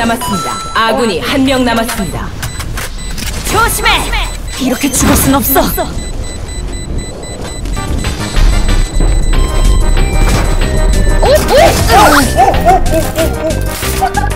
남았습니다. 아군이 한 명 남았습니다. 조심해! 이렇게 죽을 순 없어. 오!